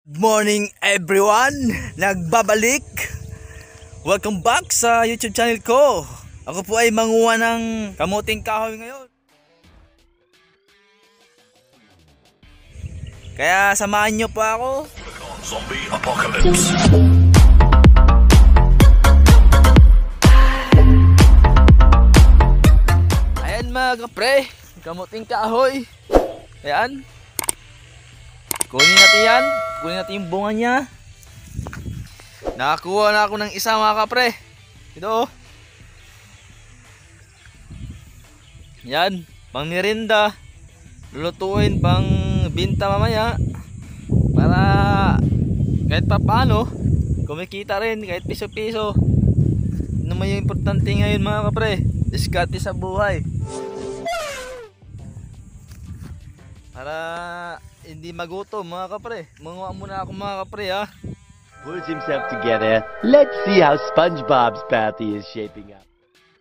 Morning everyone! Nagbabalik! Welcome back sa YouTube channel ko. Ako po ay manguha ng kamuting kahoy ngayon. Kaya samahan nyo pa ako. Zombie Apocalypse. Ayan mga kapre, kamuting kahoy. Ayan. Kunin natin yan. Kunin natin yung bunga niya. Nakakuha na ako ng isa mga kapre. Ito oh. Yan, pang merienda. Lulutuin pang binta mamaya. Para kahit pa paano kumikita rin kahit piso-piso. Ano naman yung importante ngayon mga kapre? Diskarte sa buhay. Para hindi magutom mga kapre. Manguha muna ako mga kapre ha. Pulls himself together. Let's see how SpongeBob's party is shaping up.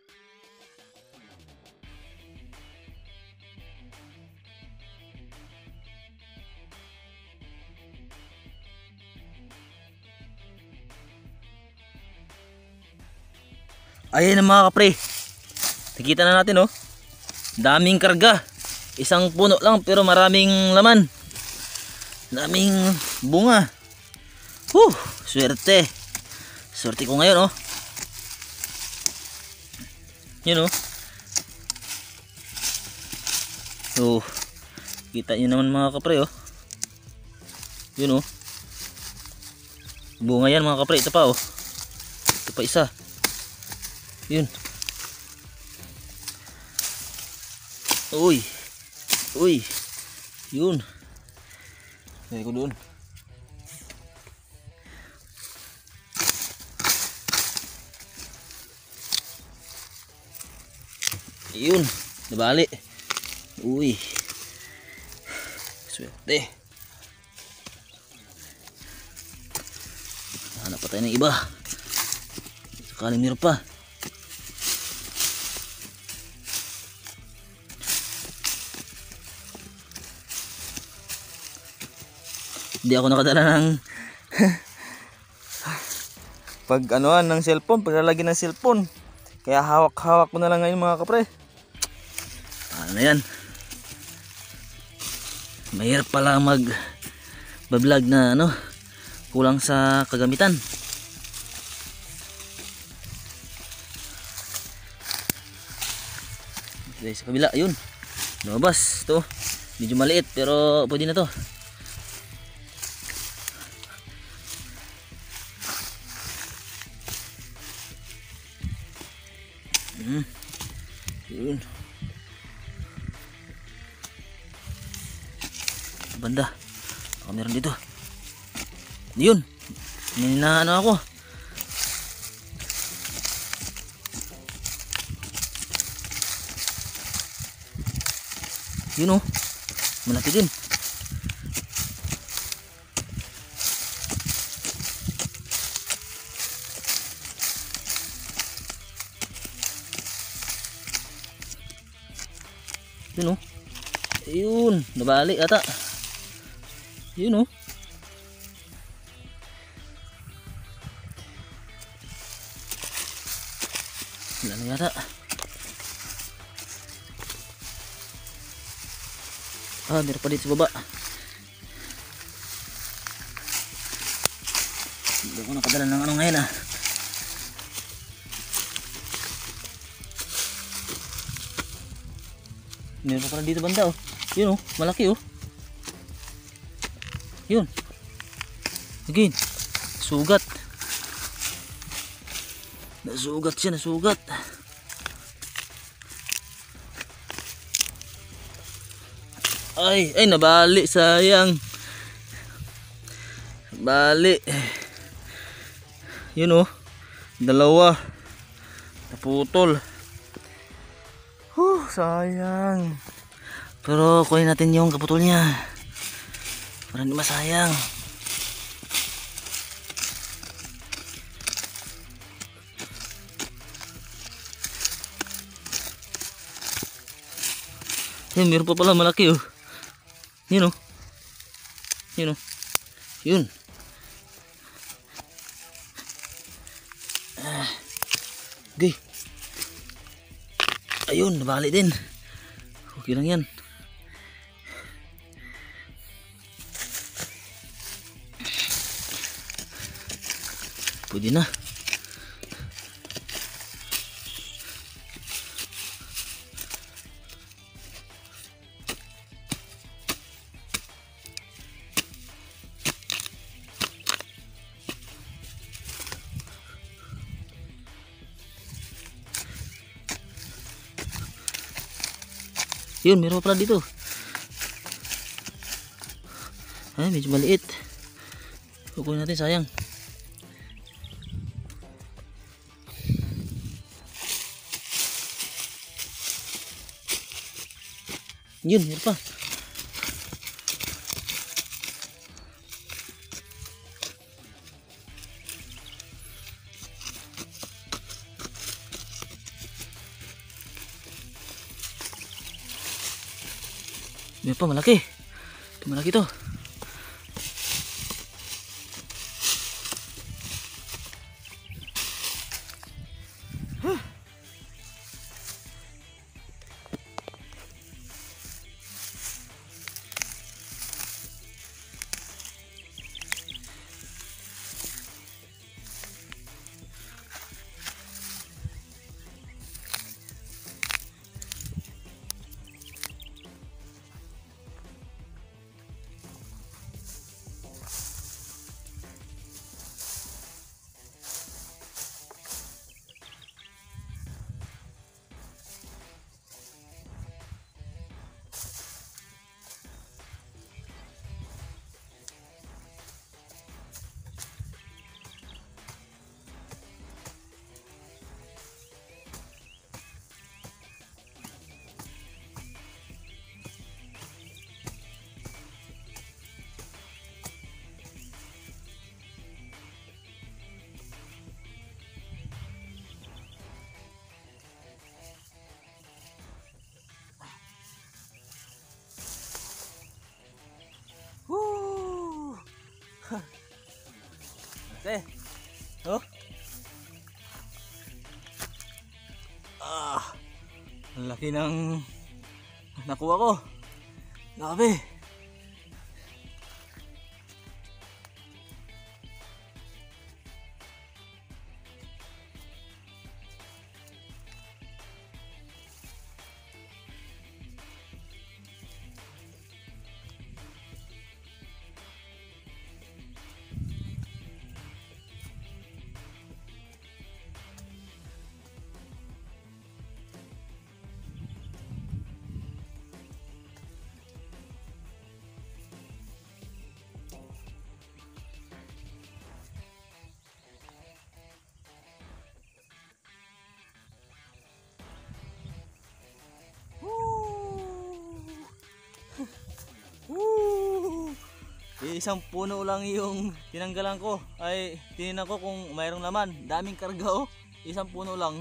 Ayan na mga kapre. Nakita na natin oh. Daming karga. Isang puno lang pero maraming laman. Daming bunga. Swerte. Swerte ko ngayon oh. Yun oh. Kita nyo naman mga kapre oh. Yun oh. Bunga yan mga kapre. Ito pa oh. Ito pa isa. Yun. Uy. Yun. Lagay ko doon. Yun. Nabali. Uy. Swerte. Hanap pa tayo ng iba. Sakaling meron pa. Hindi ako nakadala ng pag-anuan ng cellphone, paglalagyan ng cellphone. Kaya hawak-hawak ko na lang ngayon mga kapre. Ano na yan? Mahirap pala mag-vlog na ano, kulang sa kagamitan. Okay, sa kabila, yun. Lumabas, ito. Medyo maliit pero pwede na to. Yun. Banda. Baka meron dito. Yun. Ano ako. Yun oh. Malaki din. Yun oh. Ayun, nabali ata. Yun oh. Wala na yata. Meron pa dito sa baba. Hindi ako nakadala ng ano ngayon ah. Meron pa pala dito banda oh. Yun oh, malaki oh. Yun. Again. Sugat. Nasugat siya, nasugat. Ay, nabali, sayang. Bali. Yun oh. Dalawa. Naputol. Sayang. Pero kunin natin yung kaputol niya para hindi masayang. Yun, meron pa pala malaki oh. Yun oh. Yun oh. Yun. Okay. Ayun, nabali din. Okay lang yan. Pwede na. Yun, meron pala dito. Ay, medyo maliit. Kukunin natin, sayang. Yun, meron pa. Meron pa, malaki. Ito, malaki to. Okay. Oh. Ang laki ng nakuha ko. Grabe. Isang puno lang yung tinanggalan ko. Ay, tinignan ko kung mayroong laman. Daming karga oh. Isang puno lang.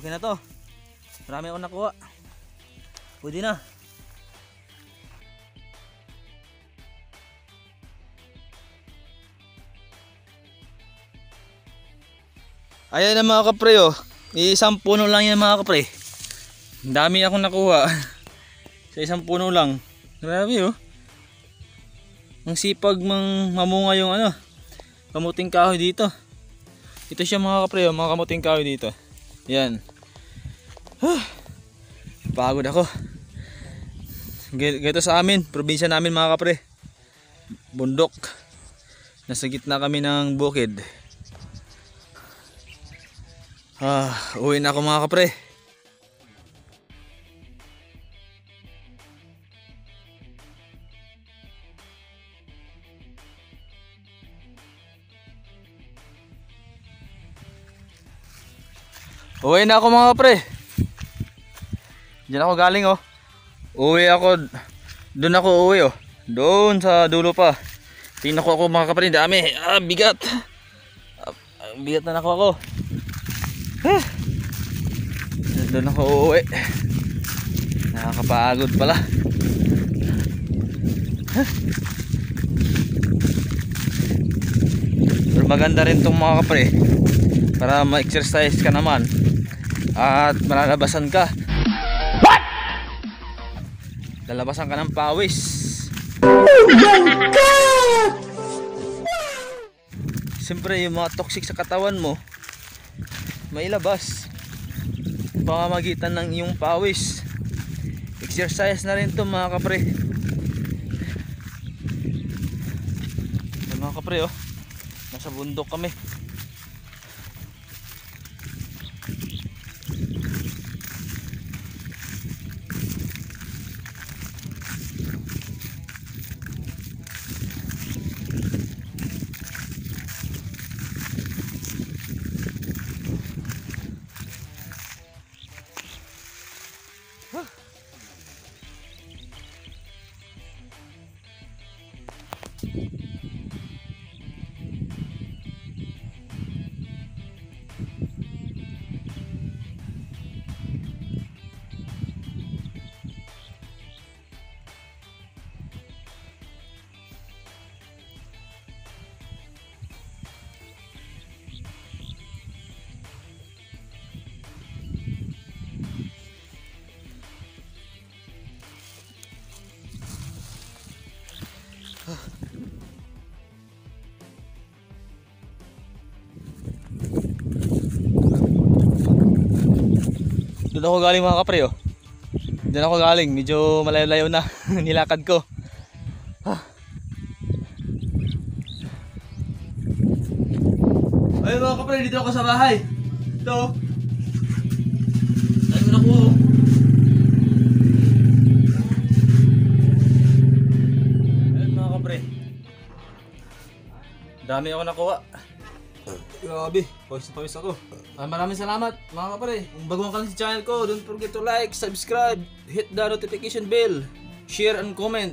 Okay na to. Marami akong nakuha. Pwede na. Ayan na mga kapre oh. Isang puno lang yan mga kapre. Dami akong nakuha. Sa isang puno lang. Grabe oh. Ang sipag mamunga yung ano, kamuting kahoy dito. Ito siya mga kapre oh, mga kamuting kahoy dito. Yan. Pagod ako. Ganito sa amin, probinsya namin mga kapre. Bundok. Nasa gitna kami ng bukid. Uwi na ako mga kapre. Uwi na ako mga kapre. Diyan ako galing oh. Uwi ako. Doon ako uwi oh. Doon sa dulo pa. Tingnan ko ako mga kapre. Dami. Bigat. Bigat na nakuha ko. Doon ako uuwi. Nakakapagod pala. Pero maganda rin itong mga kapre, para ma-exercise ka naman at malalabasan ka. What? Lalabasan ka ng pawis. Oh my God! Siyempre yung mga toxic sa katawan mo mailabas pamamagitan ng iyong pawis. Exercise na rin to mga kapre. Mga kapre oh, nasa bundok kami. Doon ako galing mga kapre oh. Doon ako galing, medyo malayo-layo na nilakad ko. Ayun mga kapre, dito ako sa bahay. Ito. Ayun na po. Ayun mga kapre. Dami ako nakuha. Grabe, pawis ako. Maraming salamat mga kapre. Kung baguhan ka lang sa channel ko, don't forget to like, subscribe, hit the notification bell, share and comment.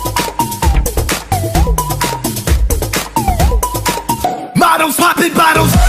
Bottles popping, bottles